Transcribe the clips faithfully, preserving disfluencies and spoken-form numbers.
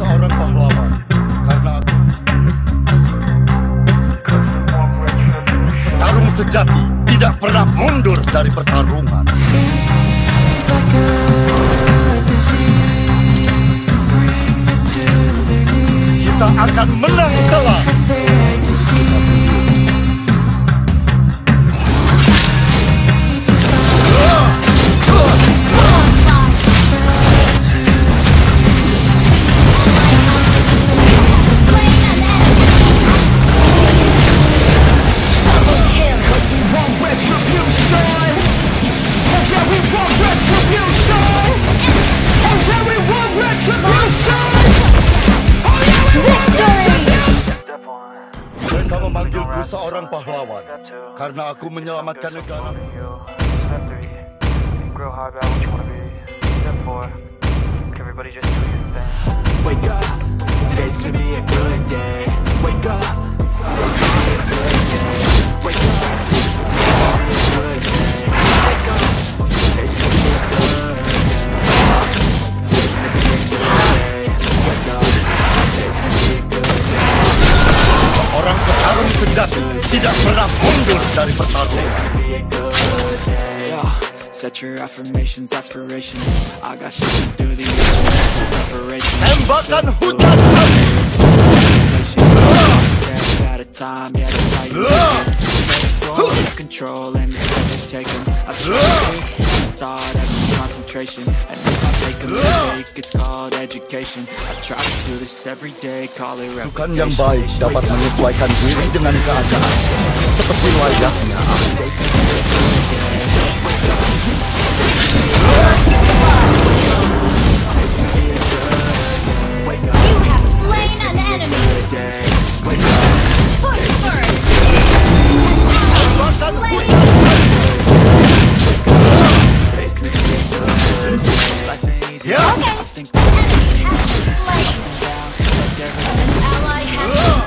seorang pahlawan karena aku. Tarung sejati tidak pernah mundur dari pertarungan. Kita akan menang telak. Mereka memanggilku seorang pahlawan karena aku menyelamatkan negara. Wake up, today's gonna be a good day. Wake up, today's gonna be a good day. Wake up, today's gonna be a good day. Wake up, today's gonna be a good day. Today's gonna be a good day. Wake up, today's gonna be a good day. Orang petarung sejati tidak pernah mundur dari pertarungan. Set your affirmations, aspirations. I got shit to do, the preparation. Tembakan hujan api. Step at a time, yeah, that's how you do it. Control and take them. I try thought as concentration. And if I make a mistake, it's called education. I try to do this every day, call it reputation. Bukan yang baik dapat menyesuaikan diri dengan keadaan, seperti layaknya air. You have slain an enemy. Push first. Yeah. Enemy has been slain. An ally has been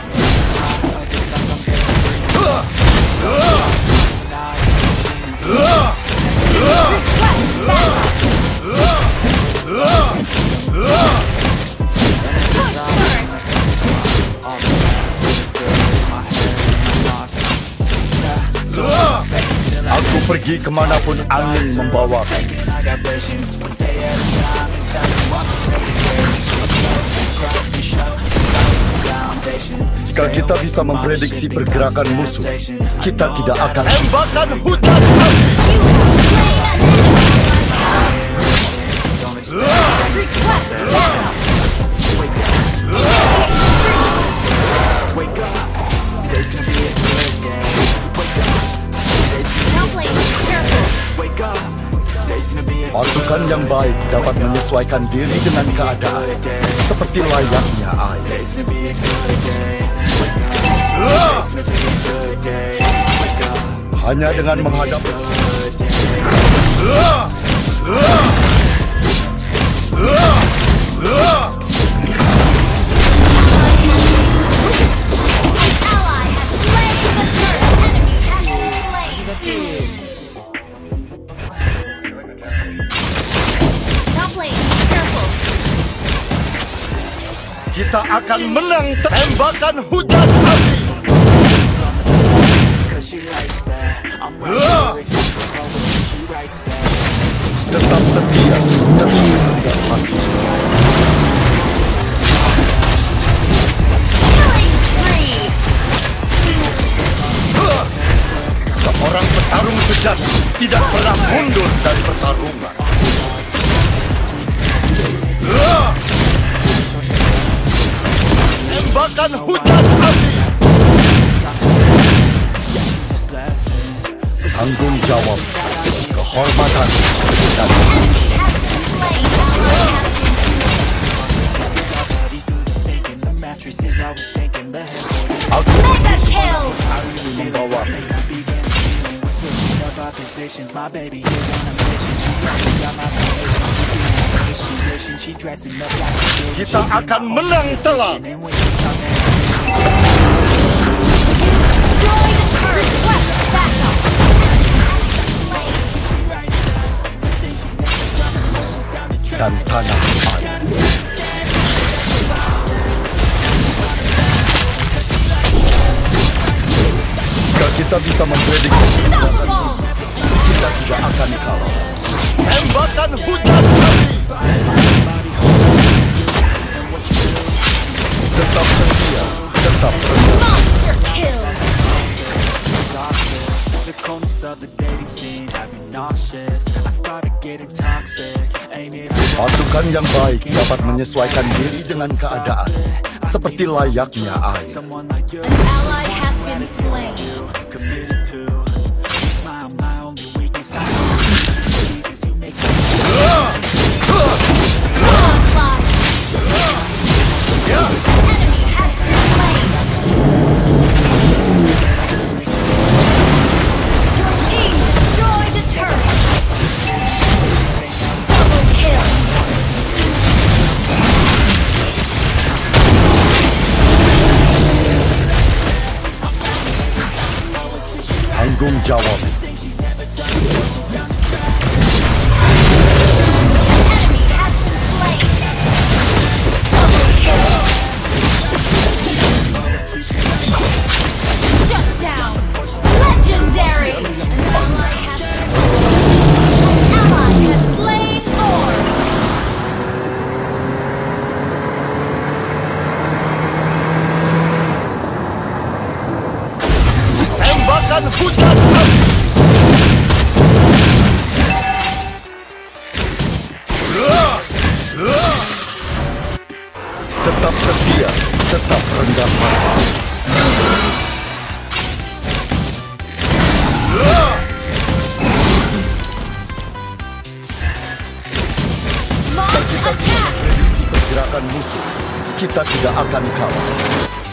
Aku pergi kemanapun angin membawa. Jika kita bisa memprediksi pergerakan musuh, kita tidak akan tembakan hujan api. Pasukan yang baik dapat menyesuaikan diri dengan keadaan, seperti layaknya air. Hanya dengan menghadapi kita akan menang. Tembakan hujan api. Tetap setia, terhingga mati. Seorang petarung sejati tidak pernah mundur dari pertarungan. Tembakan hujan api. Tanggung jawab, kehormatan, dan aku membawa kita akan menang telak. Dan tanah air. kita bisa memprediksi pergerakan musuh, kita tidak akan kalah. Tembakan hujan api. Tetap setia, tetap rendah. Monster kill. The coldness of the dating scene had me nauseous. I started getting toxic. Ain't it Pasukan yang baik dapat menyesuaikan diri dengan keadaan, seperti layaknya air. someone like you? An ally has been slain. Committed to. You smile, my only weakness. I know you make me Onslaught. Enemy has been slain. Your team destroyed a turret. Double kill. Tanggung jawab. Enemy has been slain. Double kill. Shut down. Legendary. An ally has An ally has slain Orb. Tembakan hujan api. Tetap setia, tetap rendah hati. Launch attack. Prediksi pergerakan musuh, kita tidak akan kalah.